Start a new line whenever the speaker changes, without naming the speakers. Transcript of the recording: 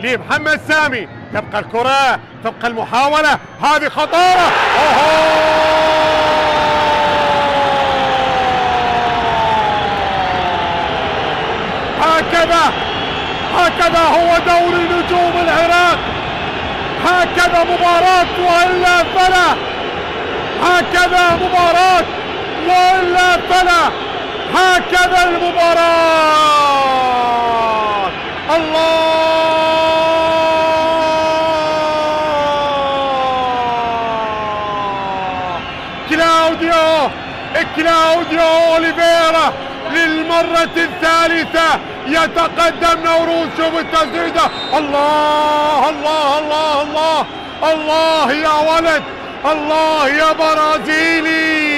لمحمد سامي. تبقى الكرة، تبقى المحاولة، هذه خطارة. هكذا هو دوري نجوم العراق، هكذا مباراة وإلا فلا، هكذا مباراة وإلا فلا، هكذا المباراة. الله، كلاوديو أوليفيرا للمرة الثالثة يتقدم نوروز. شوف التسديدة، الله الله الله الله الله يا ولد، الله يا برازيلي.